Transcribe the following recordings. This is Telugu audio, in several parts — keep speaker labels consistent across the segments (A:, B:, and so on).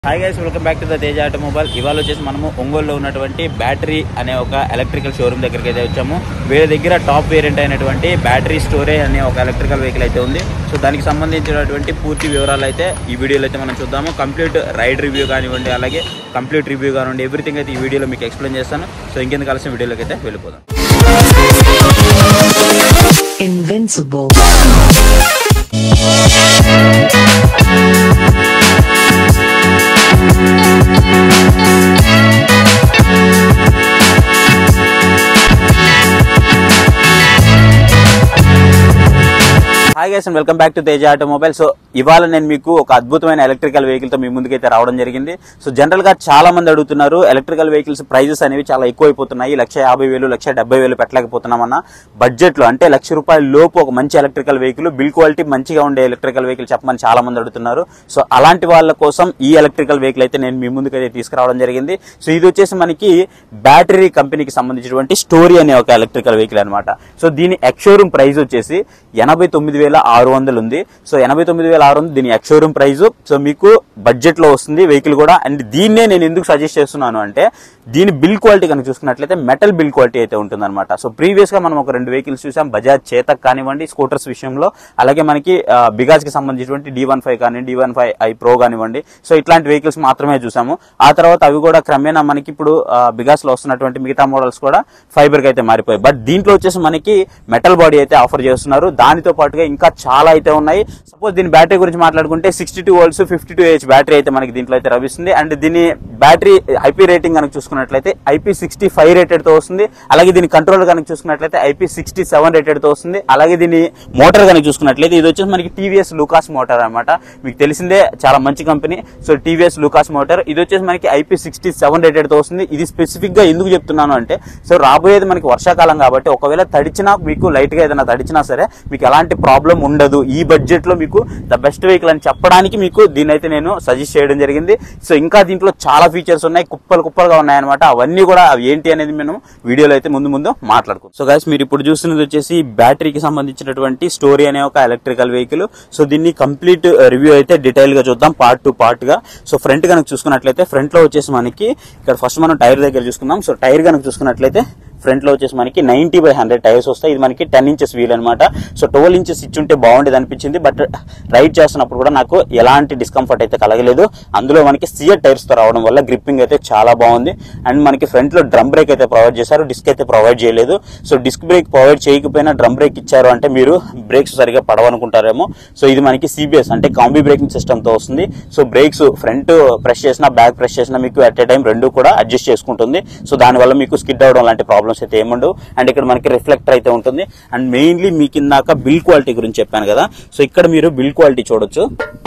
A: Hi guys, welcome back to the Teja automobile. ఇవాళ వచ్చేసి మనము ఒంగోలులో ఉన్నటువంటి బ్యాటరీ అనే ఒక ఎలక్ట్రికల్ షోరూమ్ దగ్గరికి అయితే వచ్చాము. వీళ్ళ దగ్గర టాప్ వేరియంట్ అయినటువంటి బ్యాటరీ స్టోరేజ్ అనే ఒక ఎలక్ట్రికల్ వెహికల్ అయితే ఉంది. సో దానికి సంబంధించినటువంటి పూర్తి వివరాలు అయితే ఈ వీడియోలో అయితే మనం చూద్దాము. కంప్లీట్ రైడ్ రివ్యూ కానివ్వండి, అలాగే కంప్లీట్ రివ్యూ కానివ్వండి, ఎవ్రీథింగ్ అయితే ఈ వీడియోలో మీకు ఎక్స్ప్లెయిన్ చేస్తాను. సో ఇంకెందుకు కలిసిన వీడియోలోకి అయితే వెళ్ళిపోదాం.
B: Invincible.
A: Hi guys, welcome back to Teja automobile. So ఇవాళ నేను మీకు ఒక అద్భుతమైన ఎలక్ట్రికల్ వెహికల్ తో మీ ముందుకైతే రావడం జరిగింది. సో జనరల్ గా చాలా మంది అడుగుతున్నారు, ఎలక్ట్రికల్ వెహికల్స్ ప్రైజెస్ అనేవి చాలా ఎక్కువైపోతున్నాయి, 1,50,000 1,70,000 పెట్టలేకపోతున్నామన్నా. బడ్జెట్ లో అంటే ₹1,00,000 లోపు ఒక మంచి ఎలక్ట్రికల్ వెహికల్, బిల్ క్వాలిటీ మంచిగా ఉండే ఎలక్ట్రికల్ వెహికల్ చెప్పమని చాలా మంది అడుగుతున్నారు. సో అలాంటి వాళ్ళ కోసం ఈ ఎలక్ట్రికల్ వెహికల్ అయితే నేను మీ ముందుకైతే తీసుకురావడం జరిగింది. సో ఇది వచ్చేసి మనకి బ్యాటరీ కంపెనీకి సంబంధించినటువంటి స్టోరీ అనే ఒక ఎలక్ట్రికల్ వెహికల్ అనమాట. సో దీని ఎక్స్షోరూమ్ ప్రైస్ వచ్చేసి 89,600 ఉంది. సో 89,600 దీని ఎక్స్షోరూమ్ ప్రైస్. సో మీకు బడ్జెట్ లో వస్తుంది వెహికల్ కూడా. అండ్ దీన్నే నేను ఎందుకు సజెస్ట్ చేస్తున్నాను అంటే, దీని బిల్ క్వాలిటీ కనుక చూసుకున్నట్లయితే మెటల్ బిల్ క్వాలిటీ అయితే ఉంటుంది అనమాట. సో ప్రీవియస్ గా మనం ఒక 2 వెహికల్స్ చూసాం, బజాజ్ చేతక్ కానివ్వండి, స్కూటర్స్ విషయంలో, అలాగే మనకి బిగాజ్ కి సంబంధించినటువంటి D15 కానివ్వండి, D15i Pro కానివ్వండి. సో ఇట్లాంటి వెహికల్స్ మాత్రమే చూసాము. ఆ తర్వాత అవి కూడా క్రమేణా మనకి ఇప్పుడు బిగాజ్ లో వస్తున్నటువంటి మిగతా మోడల్స్ కూడా ఫైబర్ కి అయితే మారిపోయాయి. బట్ దీంట్లో వచ్చేసి మనకి మెటల్ బాడీ అయితే ఆఫర్ చేస్తున్నారు. దానితో పాటుగా ఇంకా చాలా అయితే ఉన్నాయి. సపోజ్ దీని బ్యాటరీ గురించి మాట్లాడుకుంటే 62 volts 52Ah బ్యాటరీ అయితే మనకి దీంట్లో అయితే లభిస్తుంది. అండ్ దీని బ్యాటరీ ఐపీ రేటింగ్ కనుక చూసుకున్నట్లయితే IP65 రేటెడ్ తో వస్తుంది. అలాగే దీని కంట్రోల్ కనుక చూసుకున్నట్లయితే IP67 రేటెడ్ తో వస్తుంది. అలాగే దీని మోటార్ కనుక చూసుకున్నట్లయితే ఇది వచ్చేసి మనకి టీవీఎస్ లూకాస్ మోటార్ అనమాట. మీకు తెలిసిందే, చాలా మంచి company. So TVS Lucas motor ఇది వచ్చేసి మనకి IP67 రేటెడ్ తో వస్తుంది. ఇది స్పెసిఫిక్ గా ఎందుకు చెప్తున్నాను అంటే, సో రాబోయేది మనకి వర్షాకాలం కాబట్టి ఒకవేళ తడిచినా, మీకు లైట్ గా ఏదైనా తడిచినా సరే మీకు ఎలాంటి ప్రాబ్లం ఉండదు. ఈ బడ్జెట్ లో మీకు ద బెస్ట్ వెహికల్ అని చెప్పడానికి మీకు దీని అయితే నేను సజెస్ట్ చేయడం జరిగింది. సో ఇంకా దీంట్లో చాలా ఫీచర్స్ ఉన్నాయి, కుప్పలుగా ఉన్నాయన్నమాట. అవన్నీ కూడా అవి ఏంటి అనేది మనం వీడియోలో అయితే ముందు మాట్లాడుకుందాం. సో గైస్, మీరు ఇప్పుడు చూస్తున్నది వచ్చేసి బ్యాటరీకి సంబంధించినటువంటి స్టోరీ అనే ఒక ఎలక్ట్రికల్ వెహికల్. సో దీన్ని కంప్లీట్ రివ్యూ అయితే డీటెయిల్ గా చూద్దాం, పార్ట్ టు పార్ట్ గా. సో ఫ్రంట్ కనుక చూసుకున్నట్లయితే, ఫ్రంట్ లో వచ్చేసి మనకి ఇక్కడ ఫస్ట్ మనం టైర్ దగ్గర చూసుకుందాం. సో టైర్ కనుక చూసుకున్నట్లయితే ఫ్రంట్ లో వచ్చేసి మనకి 90/100 టైర్స్ వస్తాయి. ఇది మనకి 10 inches వీల్ అనమాట. సో 12 inches ఇచ్చుంటే బాగుండేది అనిపించింది, బట్ రైడ్ చేస్తున్నప్పుడు కూడా నాకు ఎలాంటి డిస్కంఫర్ట్ అయితే కలగలేదు. అందులో మనకి సియర్ టైర్స్ తో రావడం వల్ల గ్రిప్పింగ్ అయితే చాలా బాగుంది. అండ్ మనకి ఫ్రంట్ లో డ్రమ్ బ్రేక్ అయితే ప్రొవైడ్ చేశారు, డిస్క్ అయితే ప్రొవైడ్ చేయలేదు. సో డిస్క్ బ్రేక్ ప్రొవైడ్ చేయకపోయినా డ్రమ్ బ్రేక్ ఇచ్చారు అంటే మీరు బ్రేక్స్ సరిగా పడవనుకుంటారేమో. సో ఇది మనకి CBS అంటే కాంబీ బ్రేకింగ్ సిస్టమ్ తో వస్తుంది. సో బ్రేక్స్ ఫ్రంట్ ప్రెస్ చేసినా, బ్యాక్ ప్రెస్ చేసినా మీకు అట్ ఏ టైం రెండు కూడా అడ్జస్ట్ చేసుకుంటుంది. సో దానివల్ల మీకు స్కిడ్ అవడం లాంటి ప్రాబ్లమ్స్ అయితే ఏముండవు. అండ్ ఇక్కడ మనకి రిఫ్లెక్టర్ అయితే ఉంటుంది. అండ్ మెయిన్లీ మీకు ఇందాక బిల్ క్వాలిటీ గురించి చెప్పాను కదా, సో ఇక్కడ మీరు బిల్ క్వాలిటీ చూడొచ్చు.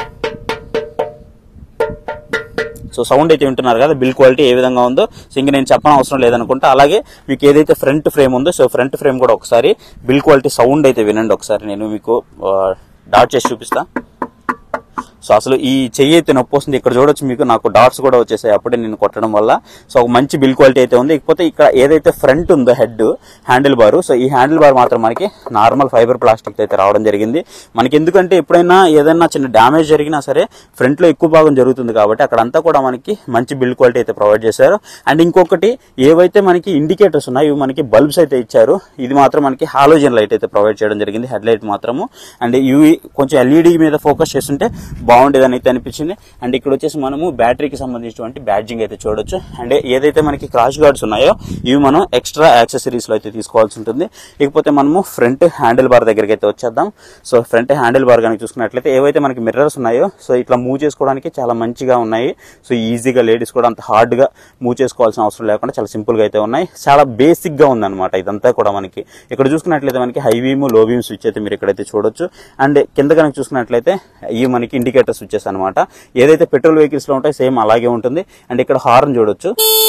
A: సో సౌండ్ అయితే వింటున్నారు కదా, బిల్ క్వాలిటీ ఏ విధంగా ఉందో. సో ఇంకా నేను చెప్పడం అవసరం లేదనుకుంటా. అలాగే మీకు ఏదైతే ఫ్రంట్ ఫ్రేమ్ ఉందో, సో ఫ్రంట్ ఫ్రేమ్ కూడా ఒకసారి బిల్ క్వాలిటీ సౌండ్ అయితే వినండి. ఒకసారి నేను మీకు డాట్ చేసి చూపిస్తా. సో అసలు ఈ చెయ్యి అయితే నొప్పి వస్తుంది. ఇక్కడ చూడొచ్చు, మీకు నాకు డాట్స్ కూడా వచ్చేసాయి అప్పుడే నేను కొట్టడం వల్ల. సో ఒక మంచి బిల్ క్వాలిటీ అయితే ఉంది. ఇకపోతే ఇక్కడ ఏదైతే ఫ్రంట్ ఉందో హెడ్ హ్యాండిల్ బార్, సో ఈ హ్యాండిల్ బార్ మాత్రం మనకి నార్మల్ ఫైబర్ ప్లాస్టిక్ అయితే రావడం జరిగింది. మనకి ఎందుకంటే ఎప్పుడైనా ఏదైనా చిన్న డ్యామేజ్ జరిగినా సరే ఫ్రంట్ లో ఎక్కువ భాగం జరుగుతుంది కాబట్టి అక్కడంతా కూడా మనకి మంచి బిల్ క్వాలిటీ అయితే ప్రొవైడ్ చేశారు. అండ్ ఇంకొకటి, ఏవైతే మనకి ఇండికేటర్స్ ఉన్నాయో ఇవి మనకి బల్బ్స్ అయితే ఇచ్చారు. ఇది మాత్రం మనకి హాలోజన్ లైట్ అయితే ప్రొవైడ్ చేయడం జరిగింది, హెడ్ లైట్ మాత్రము. అండ్ ఇవి కొంచెం LED మీద ఫోకస్ చేస్తుంటే బాగుండేదని అయితే అనిపించింది. అండ్ ఇక్కడ వచ్చేసి మనము బ్యాటరీకి సంబంధించినటువంటి బ్యాడ్జింగ్ అయితే చూడొచ్చు. అండ్ ఏదైతే మనకి క్రాష్ గార్డ్స్ ఉన్నాయో ఇవి మనం ఎక్స్ట్రా యాక్సెసరీస్ లో అయితే తీసుకోవాల్సి ఉంటుంది. ఇకపోతే మనము ఫ్రంట్ హ్యాండిల్ బార్ దగ్గరికి అయితే వచ్చేద్దాం. సో ఫ్రంట్ హ్యాండిల్ బార్ కనుక చూసుకున్నట్లయితే ఏవైతే మనకి మిర్రర్స్ ఉన్నాయో, సో ఇట్లా మూవ్ చేసుకోవడానికి చాలా మంచిగా ఉన్నాయి. సో ఈజీగా లేడీస్ కూడా అంత హార్డ్ గా మూవ్ చేసుకోవాల్సిన అవసరం లేకుండా చాలా సింపుల్ గా అయితే ఉన్నాయి. చాలా బేసిక్ గా ఉందన్నమాట ఇదంతా కూడా. మనకి ఇక్కడ చూసుకున్నట్లయితే మనకి high beam, low beam switch అయితే మీరు ఇక్కడైతే చూడొచ్చు. అండ్ కింద కనుక చూసుకున్నట్లయితే ఇవి మనకి ఇండికేటర్ స్విచెస్ అనమాట. ఏదైతే పెట్రోల్ వెహికల్స్ లో ఉంటాయో సేమ్ అలాగే ఉంటుంది. అండ్ ఇక్కడ హార్న్ చూడొచ్చు.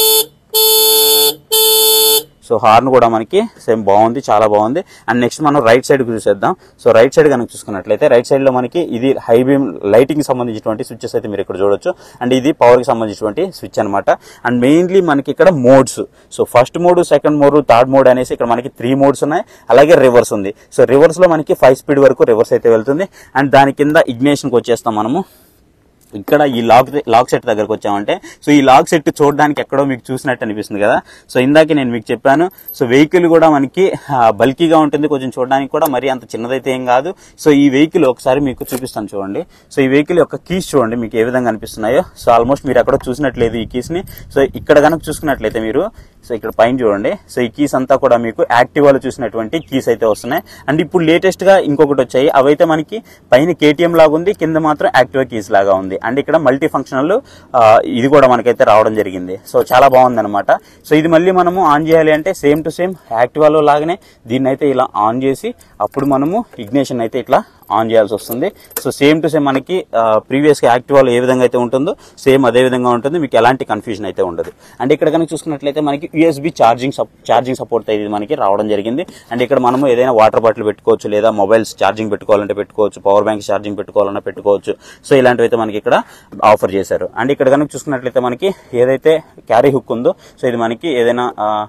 A: సో హార్న్ కూడా మనకి సేమ్ బాగుంది, చాలా బాగుంది. అండ్ నెక్స్ట్ మనం రైట్ సైడ్ చూసేద్దాం. సో రైట్ సైడ్ కనుక చూసుకున్నట్లయితే రైట్ సైడ్ లో మనకి ఇది హై బీమ్ లైటింగ్ సంబంధించినటువంటి స్విచ్చెస్ అయితే మీరు ఇక్కడ చూడొచ్చు. అండ్ ఇది పవర్ కి సంబంధించినటువంటి స్విచ్ అనమాట. అండ్ మెయిన్లీ మనకి ఇక్కడ modes, so first mode, second mode, third mode అనేసి ఇక్కడ మనకి 3 మోడ్స్ ఉన్నాయి. అలాగే రివర్స్ ఉంది. సో రివర్స్ లో మనకి 5 speed వరకు రివర్స్ అయితే వెళ్తుంది. అండ్ దాని కింద ఇగ్నిషన్ కి వచ్చేస్తాం మనము. ఇక్కడ ఈ లాక్ సెట్ దగ్గరకు వచ్చామంటే సో ఈ లాక్ సెట్ చూడడానికి ఎక్కడో మీకు చూసినట్టు అనిపిస్తుంది కదా. సో ఇందాకే నేను మీకు చెప్పాను, సో వెహికల్ కూడా మనకి బల్కీగా ఉంటుంది, కొంచెం చూడడానికి కూడా మరీ అంత చిన్నదైతే ఏం కాదు. సో ఈ వెహికల్ ఒకసారి మీకు చూపిస్తాను చూడండి. సో ఈ వెహికల్ యొక్క కీస్ చూడండి మీకు ఏ విధంగా అనిపిస్తున్నాయో. సో ఆల్మోస్ట్ మీరు ఎక్కడో చూసినట్లేదు ఈ కీస్ ని. సో ఇక్కడ కనుక చూసుకున్నట్లయితే మీరు సో ఇక్కడ పైన చూడండి. సో ఈ కీస్ అంతా కూడా మీకు యాక్టివాలో చూసినటువంటి కీస్ అయితే వస్తున్నాయి. అండ్ ఇప్పుడు లేటెస్ట్ గా ఇంకొకటి వచ్చాయి, అవైతే మనకి పైన KTM లాగా ఉంది, కింద మాత్రం యాక్టివా కీస్ లాగా ఉంది. అండ్ ఇక్కడ మల్టీ ఫంక్షనల్ ఇది కూడా మనకైతే రావడం జరిగింది. సో చాలా బాగుంది అనమాట. సో ఇది మళ్ళీ మనము ఆన్ చేయాలి అంటే సేమ్ టు సేమ్ యాక్టివాలో లాగానే దీన్ని అయితే ఇలా ఆన్ చేసి అప్పుడు మనము ఇగ్నిషన్ అయితే ఇట్లా ఆన్ చేయాల్సి వస్తుంది. సో సేమ్ టు సేమ్ మనకి ప్రీవియస్ గా యాక్టివాలో ఏ విధంగా అయితే ఉంటుందో సేమ్ అదే విధంగా ఉంటుంది, మీకు ఎలాంటి కన్ఫ్యూజన్ అయితే ఉండదు. అండ్ ఇక్కడ కనుక చూసుకున్నట్లయితే మనకి USB ఛార్జింగ్ సపోర్ట్ అయితే మనకి రావడం జరిగింది. అండ్ ఇక్కడ మనము ఏదైనా వాటర్ బాటిల్ పెట్టుకోవచ్చు, లేదా మొబైల్స్ ఛార్జింగ్ పెట్టుకోవాలంటే పెట్టుకోవచ్చు, పవర్ బ్యాంక్ ఛార్జింగ్ పెట్టుకోవాలన్నా పెట్టుకోవచ్చు. సో ఇలాంటివి అయితే మనకి ఇక్కడ ఆఫర్ చేశారు. అండ్ ఇక్కడ కనుక చూసుకున్నట్లయితే మనకి ఏదైతే క్యారీ హుక్ ఉందో సో ఇది మనకి ఏదైనా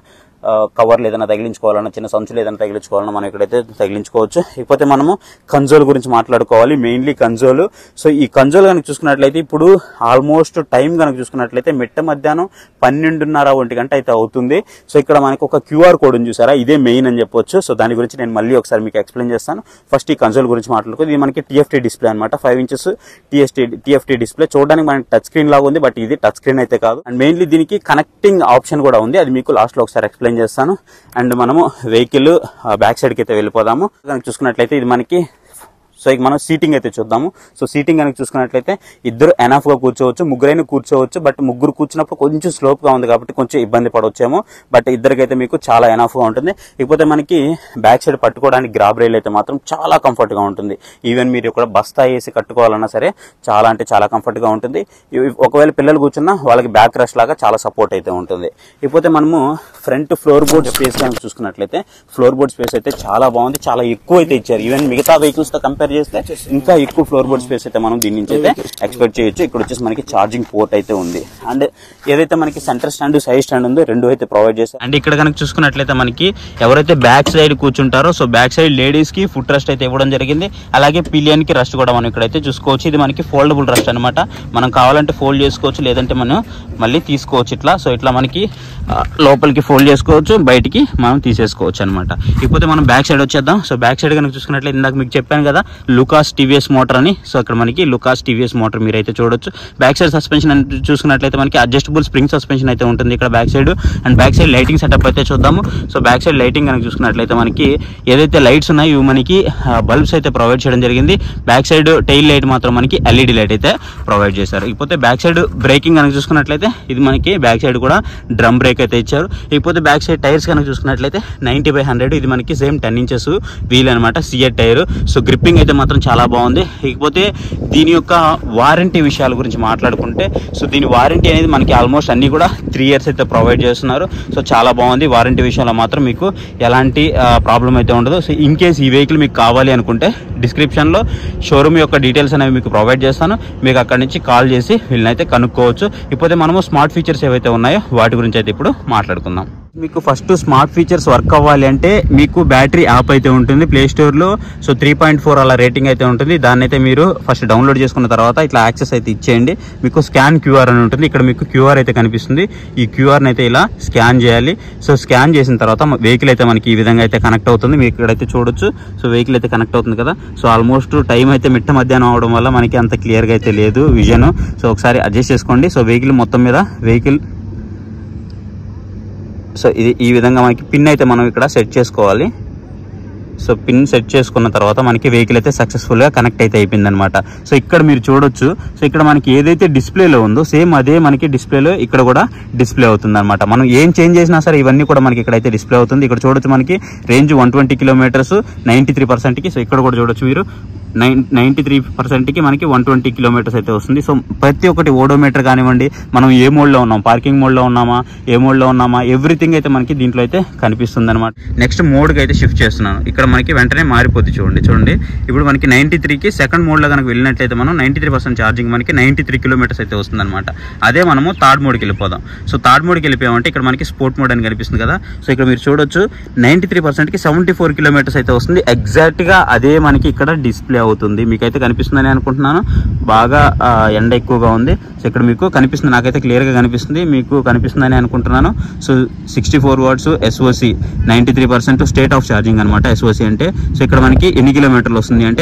A: కవర్లు ఏదైనా తగిలించుకోవాలన్నా, చిన్న సంచులు ఏదైనా తగిలించుకోవాలన్నా మనం ఇక్కడైతే తగిలించుకోవచ్చు. ఇకపోతే మనము కన్సోల్ గురించి మాట్లాడుకోవాలి, మెయిన్లీ కన్సోల్. సో ఈ కన్సోల్ కనుక చూసుకున్నట్లయితే ఇప్పుడు ఆల్మోస్ట్ టైం కనుక చూసుకున్నట్లయితే మిట్ట మధ్యాహ్నం 12:30 గంట అయితే అవుతుంది. సో ఇక్కడ మనకు ఒక QR కోడ్ చూసారా, ఇదే మెయిన్ అని చెప్పొచ్చు. సో దాని గురించి నేను మళ్ళీ ఒకసారి మీకు ఎక్స్ప్లెయిన్ చేస్తాను. ఫస్ట్ ఈ కన్సోల్ గురించి మాట్లాడుకో. ఇది మనకి TFT డిస్ప్లే అనమాట, 5 ఇంచెస్ TFT డిస్ప్లే. చూడడానికి మనకి టచ్ స్క్రీన్ లాగా ఉంది, బట్ ఇది టచ్ స్క్రీన్ అయితే కాదు. అండ్ మెయిన్లీ దీనికి కనెక్టింగ్ ఆప్షన్ కూడా ఉంది, అది మీకు లాస్ట్ లో ఒకసారి ఎక్స్ప్లెయిన్ చేస్తాను. అండ్ మనము వెహికల్ బ్యాక్ సైడ్ కి అయితే వెళ్ళిపోదాము. చూసుకున్నట్లయితే ఇది మనకి సో ఇక మనం సీటింగ్ అయితే చూద్దాము. సో సీటింగ్ కనుక చూసుకున్నట్లయితే ఇద్దరు ఎనఫ్ గా కూర్చోవచ్చు, ముగ్గురైనా కూర్చోవచ్చు. బట్ ముగ్గురు కూర్చున్నప్పుడు కొంచెం స్లోప్ గా ఉంది కాబట్టి కొంచెం ఇబ్బంది పడవచ్చేమో, బట్ ఇద్దరికైతే మీకు చాలా ఎనఫ్ గా ఉంటుంది. ఇకపోతే మనకి బ్యాక్ సైడ్ పట్టుకోవడానికి గ్రాబ్ రైల్ అయితే మాత్రం చాలా కంఫర్ట్ గా ఉంటుంది. ఈవెన్ మీరు ఇక్కడ బస్తా వేసి కట్టుకోవాలన్నా సరే చాలా అంటే చాలా కంఫర్ట్ గా ఉంటుంది. ఒకవేళ పిల్లలు కూర్చున్నా వాళ్ళకి బ్యాక్ రెస్ట్ లాగా చాలా సపోర్ట్ అయితే ఉంటుంది. ఇకపోతే మనము ఫ్రంట్ ఫ్లోర్ బోర్డ్ స్పేస్ కనుక చూసుకున్నట్లయితే ఫ్లోర్ బోర్డ్ స్పేస్ అయితే చాలా బాగుంది, చాలా ఎక్కువ అయితే ఇచ్చారు. ఈవెన్ మిగతా వెహికల్స్ తో కంపేర్ చేస్తే ఇంకా ఎక్కువ ఫ్లోర్ బోర్డ్ స్పేస్ అయితే మనం దీని నుంచి అయితే ఎక్స్పెక్ట్ చేయొచ్చు. ఇక్కడ వచ్చేసి మనకి ఛార్జింగ్ పోర్ట్ అయితే ఉంది. అండ్ ఏదైతే మనకి సెంటర్ స్టాండ్ సైడ్ స్టాండ్ ఉందో రెండు అయితే ప్రొవైడ్ చేస్తారు. అండ్ ఇక్కడ కనుక చూసుకున్నట్లయితే మనకి ఎవరైతే బ్యాక్ సైడ్ కూర్చుంటారో సో బ్యాక్ సైడ్ లేడీస్ కి ఫుట్ రెస్ట్ అయితే ఇవ్వడం జరిగింది. అలాగే పిలియన్ కి రెస్ట్ కూడా మనం ఇక్కడైతే చూసుకోవచ్చు. ఇది మనకి ఫోల్డబుల్ రెస్ట్ అనమాట, మనం కావాలంటే ఫోల్డ్ చేసుకోవచ్చు, లేదంటే మనం మళ్ళీ తీసుకోవచ్చు ఇట్లా. సో ఇట్లా మనకి లోపలికి ఫోల్డ్ చేసుకోవచ్చు, బయటికి మనం తీసేసుకోవచ్చు అనమాట. ఇకపోతే మనం బ్యాక్ సైడ్ వచ్చేద్దాం. సో బ్యాక్ సైడ్ కనుక చూసుకున్నట్లయితే ఇందాక మీకు చెప్పాను కదా లుకాస్ TVS మోటార్ అని. సో ఇక్కడ మనకి లుకాస్ TVS మోటార్ మీరు అయితే చూడొచ్చు. బ్యాక్ సైడ్ సస్పెన్షన్ చూసుకున్నట్లయితే మనకి అడ్జస్టబుల్ స్ప్రింగ్ సస్పెన్షన్ అయితే ఉంటుంది ఇక్కడ back side. And back side lighting setup అయితే చూద్దాము. సో బ్యాక్ సైడ్ లైటింగ్ కనుక చూసుకున్నట్లయితే మనకి ఏదైతే లైట్స్ ఉన్నాయో ఇవి మనకి బల్బ్స్ అయితే ప్రొవైడ్ చేయడం జరిగింది. బ్యాక్ సైడ్ టైల్ లైట్ మాత్రం మనకి LED లైట్ అయితే ప్రొవైడ్ చేశారు. ఇకపోతే బ్యాక్ సైడ్ బ్రేకింగ్ కనుక చూసుకున్నట్లయితే ఇది మనకి బ్యాక్ సైడ్ కూడా డ్రమ్ బ్రేక్ అయితే ఇచ్చారు. ఇకపోతే బ్యాక్ సైడ్ టైర్స్ కనుక చూసుకున్నట్లయితే 90/100 ఇది మనకి సేమ్ 10 ఇంచెస్ వీల్ అనమాట, సియట్ టైర్. సో గ్రిప్పింగ్ అయితే మాత్రం చాలా బాగుంది. ఇకపోతే దీని యొక్క వారంటీ విషయాల గురించి మాట్లాడుకుంటే సో దీని వారంటీ అనేది మనకి ఆల్మోస్ట్ అన్ని కూడా 3 years అయితే ప్రొవైడ్ చేస్తున్నారు. సో చాలా బాగుంది. వారంటీ విషయంలో మాత్రం మీకు ఎలాంటి ప్రాబ్లం అయితే ఉండదు. సో ఇన్ కేస్ ఈ వెహికల్ మీకు కావాలి అనుకుంటే డిస్క్రిప్షన్లో షోరూమ్ యొక్క డీటెయిల్స్ అనేవి మీకు ప్రొవైడ్ చేస్తాను, మీకు అక్కడి నుంచి కాల్ చేసి వీళ్ళనైతే కనుక్కోవచ్చు. ఇకపోతే మనము స్మార్ట్ ఫీచర్స్ ఏవైతే ఉన్నాయో వాటి గురించి అయితే ఇప్పుడు మాట్లాడుకుందాం. మీకు ఫస్ట్ స్మార్ట్ ఫీచర్స్ వర్క్ అవ్వాలి అంటే మీకు బ్యాటరీ యాప్ అయితే ఉంటుంది ప్లే స్టోర్లో. సో 3.4 అలా రేటింగ్ అయితే ఉంటుంది. దాన్ని అయితే మీరు ఫస్ట్ డౌన్లోడ్ చేసుకున్న తర్వాత ఇట్లా యాక్సెస్ అయితే ఇచ్చేయండి. మీకు స్కాన్ QR అని ఉంటుంది, ఇక్కడ మీకు QR అయితే కనిపిస్తుంది. ఈ QRని అయితే ఇలా స్కాన్ చేయాలి. సో స్కాన్ చేసిన తర్వాత వెహికల్ అయితే మనకి ఈ విధంగా అయితే కనెక్ట్ అవుతుంది. మీకు ఇక్కడైతే చూడొచ్చు. సో వెహికల్ అయితే కనెక్ట్ అవుతుంది కదా. సో ఆల్మోస్ట్ టైం అయితే మిట్ట మధ్యాహ్నం అవడం వల్ల మనకి అంత క్లియర్గా అయితే లేదు విజన్. సో ఒకసారి అడ్జస్ట్ చేసుకోండి. సో వెహికల్ మొత్తం మీద సో ఇది ఈ విధంగా మనకి పిన్ అయితే మనం ఇక్కడ సెట్ చేసుకోవాలి. సో పిన్ సెట్ చేసుకున్న తర్వాత మనకి వెహికల్ అయితే సక్సెస్ఫుల్గా కనెక్ట్ అయితే అయిపోయింది అనమాట. సో ఇక్కడ మీరు చూడొచ్చు. సో ఇక్కడ మనకి ఏదైతే డిస్ప్లేలో ఉందో సేమ్ అదే మనకి డిస్ప్లేలో ఇక్కడ కూడా డిస్ప్లే అవుతుంది అనమాట. మనం ఏం చేంజ్ చేసినా సరే ఇవన్నీ కూడా మనకి ఇక్కడైతే డిస్ప్లే అవుతుంది. ఇక్కడ చూడొచ్చు మనకి రేంజ్ 120 కిలోమీటర్స్ 93%కి. సో ఇక్కడ కూడా చూడొచ్చు మీరు 93%కి మనకి 120 కిలోమీటర్స్ అయితే వస్తుంది. సో ప్రతి ఒక్కటి ఓడోమీటర్ కానివ్వండి, మనం ఏ మోడ్లో ఉన్నాం, పార్కింగ్ మోడ్లో ఉన్నామా, ఏ మోడ్లో ఉన్నామా, ఎవ్రీథింగ్ అయితే మనకి దీంట్లో అయితే కనిపిస్తుంది అనమాట. నెక్స్ట్ మోడ్కి అయితే షిఫ్ట్ చేస్తున్నాను. ఇక్కడ మనకి వెంటనే మారిపోద్ది చూడండి. ఇప్పుడు మనకి 93కి సెకండ్ మోడ్లో కనుక వెళ్ళినట్లయితే మనం 93% ఛార్జింగ్ మనకి 93 కిలోమీటర్స్ అయితే వస్తుంది అనమాట. అదే మనము థర్డ్ మోడ్కి వెళ్ళిపోదాం. సో థర్డ్ మోడ్కి వెళ్ళిపోయామంటే ఇక్కడ మనకి స్పోర్ట్ మోడ్ అని కనిపిస్తుంది కదా. సో ఇక్కడ మీరు చూడొచ్చు 93%కి 74 కిలోమీటర్స్ అయితే వస్తుంది. ఎగ్జాక్ట్గా అదే మనకి ఇక్కడ డిస్ప్లే అవుతుంది. మీకైతే కనిపిస్తుందని అనుకుంటున్నాను. బాగా ఎండ ఎక్కువగా ఉంది. సో ఇక్కడ మీకు కనిపిస్తుంది, నాకైతే క్లియర్గా కనిపిస్తుంది, మీకు కనిపిస్తుందని అనుకుంటున్నాను. So 64 watts SOC 93% state of charging అనమాట. SOC అంటే సో ఇక్కడ మనకి ఎన్ని కిలోమీటర్లు వస్తుంది అంటే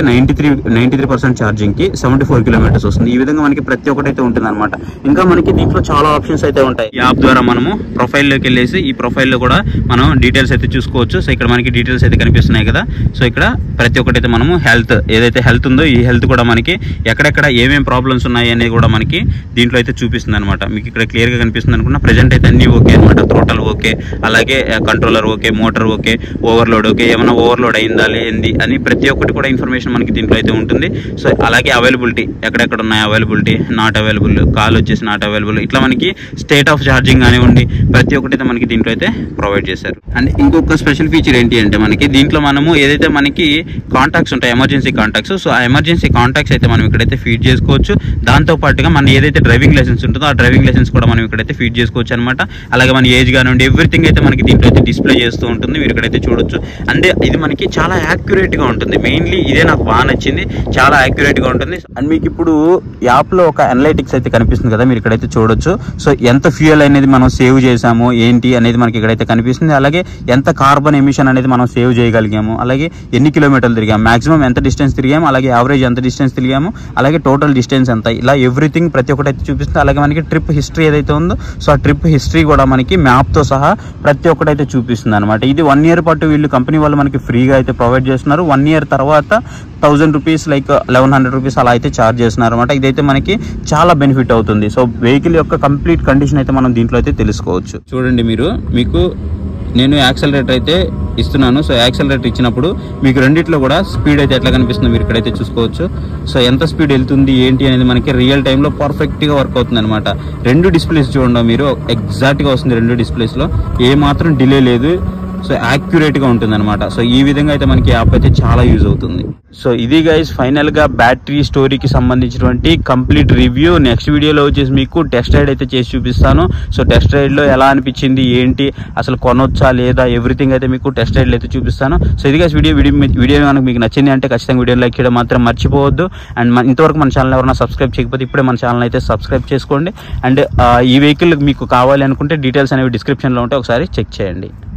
A: 93% ఛార్జింగ్కి 74 కిలోమీటర్స్ వస్తుంది. ఈ విధంగా మనకి ప్రతి ఒక్కటి అయితే ఉంటుంది అనమాట. ఇంకా మనకి దీంట్లో చాలా ఆప్షన్స్ అయితే ఉంటాయి. ఈ యాప్ ద్వారా మనము ప్రొఫైల్లోకి వెళ్ళేసి ఈ ప్రొఫైల్లో కూడా మనం డీటెయిల్స్ అయితే చూసుకోవచ్చు. సో ఇక్కడ మనకి డీటెయిల్స్ అయితే కనిపిస్తున్నాయి కదా. సో ఇక్కడ ప్రతి ఒక్కటి అయితే మనము హెల్త్, ఏదైతే హెల్త్ ఉందో ఈ హెల్త్ కూడా మనకి ఎక్కడెక్కడ ఏమేమి ప్రాబ్లమ్స్ ఉన్నాయి అనేది కూడా మనకి దీంట్లో అయితే చూపిస్తుంది అనమాట. మీకు ఇక్కడ క్లియర్గా కనిపిస్తుంది అనుకున్నా. ప్రెజెంట్ అయితే అన్నీ ఓకే అనమాట. థ్రోటల్ ఓకే, అలాగే controller okay, motor okay, overload okay, ఏమైనా ఓవర్లోడ్ అయిందా లేంది అని ప్రతి ఒక్కటి కూడా ఇన్ఫర్మేషన్ మనకి దీంట్లో అయితే ఉంటుంది. సో అలాగే అవైలబిలిటీ ఎక్కడెక్కడ ఉన్నాయి, అవైలబిలిటీ, నాట్ అవైలబుల్, కాల్ వచ్చేసి నాట్ అవైలబుల్, ఇట్లా మనకి స్టేట్ ఆఫ్ ఛార్జింగ్ కానివ్వండి ప్రతి ఒక్కటి అయితే మనకి దీంట్లో అయితే ప్రొవైడ్ చేశారు. అండ్ ఇంకొక స్పెషల్ ఫీచర్ ఏంటి అంటే మనకి దీంట్లో మనము ఏదైతే మనకి కాంటాక్ట్స్ ఉంటాయి, ఎమర్జెన్సీ కాంటాక్ట్స్, సో ఆ ఎమర్జెన్సీ కాంటాక్ట్స్ అయితే మనం ఇక్కడైతే ఫీడ్ చేసుకోవచ్చు. దాంతో పాటుగా మన ఏదైతే డ్రైవింగ్ లైసెన్స్ ఉంటుందో ఆ డ్రైవింగ్ లైసెన్స్ కూడా మనం ఇక్కడైతే ఫీడ్ చేసుకోవచ్చు అనమాట. అలాగే మన ఏజ్ కానివ్వండి ఎవ్రీథింగ్ అయితే మనకి దీంట్లో అయితే డిస్ప్లే చేస్తూ ఉంటుంది. మీరు ఇక్కడైతే చూడొచ్చు. అంటే ఇది మనకి చాలా యాక్యురేట్గా ఉంటుంది. మెయిన్లీ ఇదే నాకు బాగా నచ్చింది, చాలా యాక్యురేట్గా ఉంటుంది. అండ్ మీకు ఇప్పుడు యాప్లో ఒక అనలైటిక్స్ అయితే కనిపిస్తుంది కదా, మీరు ఇక్కడైతే చూడొచ్చు. సో ఎంత ఫ్యూయల్ అనేది మనం సేవ్ చేసాము ఏంటి అనేది మనకి ఇక్కడైతే కనిపిస్తుంది. అలాగే ఎంత కార్బన్ ఎమిషన్ అనేది మనం సేవ్ చేయగలిగాము, అలాగే ఎన్ని కిలోమీటర్లు తిరిగాము, మాక్సిమం ఎంత డిస్టెన్స్ తిరిగాము, అలాగే యావరేజ్ ఎంత డిస్టెన్స్ తిరిగాము, అలాగే టోటల్ డిస్టెన్స్ ఎంత, ఇలా ఎవ్రీథింగ్ ప్రతి ఒక్కటి అయితే చూపిస్తుంది. అలాగే మనకి ట్రిప్ హిస్టరీ ఏదైతే ఉందో సో ఆ ట్రిప్ హిస్టరీ కూడా మనకి మ్యాప్తో సహా ప్రతి ఒక్కటి అయితే చూపిస్తుంది అనమాట. ఇది 1 year పాటు వీళ్ళు కంపెనీ వాళ్ళు మనకి ఫ్రీగా అయితే ప్రొవైడ్ చేస్తున్నారు. 1 year తర్వాత 1000 రూపీస్ లైక్ 1100 రూపీస్ అలా అయితే ఛార్జ్ చేస్తున్నారు అనమాట. ఇదైతే మనకి చాలా బెనిఫిట్ అవుతుంది. సో వెహికల్ యొక్క కంప్లీట్ కండిషన్ అయితే మనం దీంట్లో అయితే తెలుసుకోవచ్చు. చూడండి మీకు నేను యాక్సలరేటర్ అయితే ఇస్తున్నాను. సో యాక్సలరేటర్ ఇచ్చినప్పుడు మీకు రెండిట్లో కూడా స్పీడ్ అయితే ఎట్లా కనిపిస్తుందో మీరు ఇక్కడైతే చూసుకోవచ్చు. సో ఎంత స్పీడ్ వెళ్తుంది ఏంటి అనేది మనకి రియల్ టైంలో పర్ఫెక్ట్గా వర్క్ అవుతుంది అనమాట. 2 డిస్ప్లేస్ చూడండి మీరు, ఎగ్జాక్ట్గా వస్తుంది 2 డిస్ప్లేస్లో, ఏ మాత్రం డిలే లేదు. సో యాక్యురేట్గా ఉంటుంది అనమాట. సో ఈ విధంగా అయితే మనకి యాప్ అయితే చాలా యూజ్ అవుతుంది. సో ఇది గైస్ ఫైనల్గా బ్యాటరీ స్టోరీకి సంబంధించినటువంటి కంప్లీట్ రివ్యూ. నెక్స్ట్ వీడియోలో వచ్చేసి మీకు టెస్ట్ రైడ్ అయితే చేసి చూపిస్తాను. సో టెస్ట్ రైడ్లో ఎలా అనిపించింది ఏంటి, అసలు కొనొచ్చా లేదా, ఎవ్రీథింగ్ అయితే మీకు టెస్ట్ రైడ్లో అయితే చూపిస్తాను. సో ఇది గైస్ వీడియో కనుక మీకు నచ్చింది అంటే ఖచ్చితంగా వీడియో లైక్ చేయడం మాత్రం మర్చిపోవద్దు. అండ్ ఇంతవరకు మన ఛానల్ ఎవరైనా సబ్స్క్రైబ్ చేయకపోతే ఇప్పుడే మన ఛానల్ అయితే సబ్స్క్రైబ్ చేసుకోండి. అండ్ ఈ వెహికల్ మీకు కావాలి అనుకుంటే డీటెయిల్స్ అనేవి డిస్క్రిప్షన్లో ఉంటే ఒకసారి చెక్ చేయండి.